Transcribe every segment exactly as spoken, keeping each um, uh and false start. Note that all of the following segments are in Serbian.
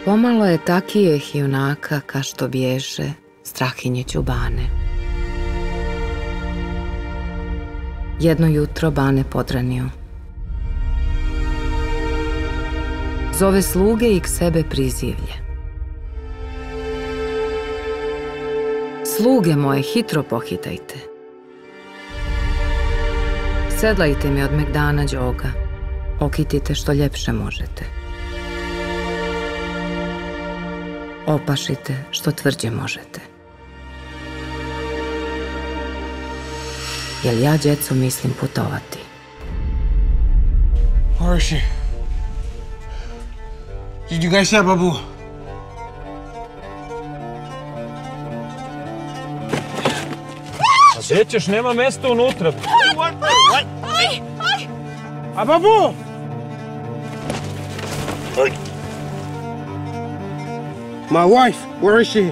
Pomalo je takijeh junaka ka što bješe strahinje ćubane. Jedno jutro Bane podranio. Zove sluge i k sebe prizivlje. Sluge moje, hitro pohitajte. Sedlajte mi od megdana đoga. Okitite što ljepše možete. Opašite što tvrđe možete. Jel ja, djeco, mislim putovati? Where is she? Did you guys have Babu? A gdje ćeš? Nema mesta unutra. A Babu? My wife, where is she?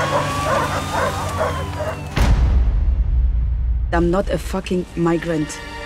I'm not a fucking migrant.